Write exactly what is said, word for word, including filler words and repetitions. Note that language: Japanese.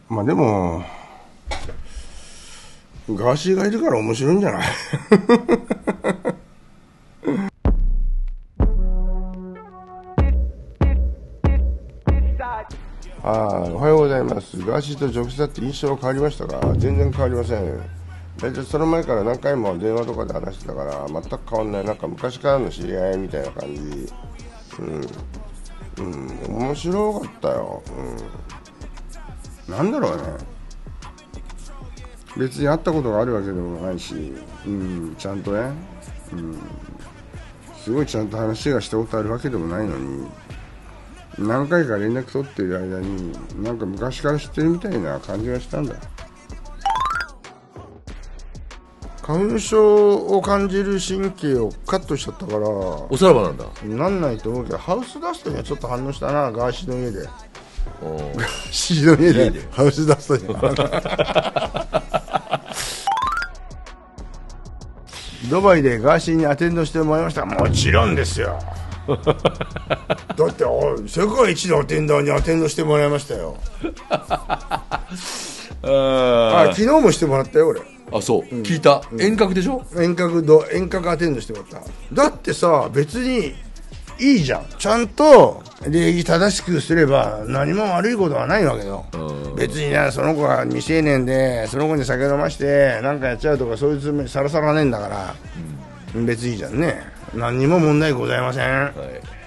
まあでもガーシーがいるから面白いんじゃないああ、おはようございます。ガーシーと直接会って印象は変わりましたか？全然変わりません。大体その前から何回も電話とかで話してたから全く変わんない。なんか昔からの知り合いみたいな感じ。うん、うん、面白かったよ。うん、なんだろうね、別に会ったことがあるわけでもないし、うん、ちゃんとね、うん、すごいちゃんと話がしたことあるわけでもないのに、何回か連絡取ってる間になんか昔から知ってるみたいな感じがしたんだ。花粉症を感じる神経をカットしちゃったから、 おさらばなんだ。 なんないと思うけど、ハウスダストにはちょっと反応したな。ガーシーの家でおガーシーの家で家でハウスダストにドバイでガーシーにアテンドしてもらいました。もちろんですよだって世界一のアテンダーにアテンドしてもらいましたよあ、昨日もしてもらったよ俺。 あ、そう、うん、聞いた、うん、遠隔でしょ。 遠隔ど遠隔アテンドしてもらった。だってさ、別にいいじゃん。ちゃんと礼儀正しくすれば何も悪いことはないわけよ。別にね、その子が未成年でその子に酒飲ましてなんかやっちゃうとかそういうつもりさらさらねえんだから、うん、別にいいじゃんね。何にも問題ございません。はい。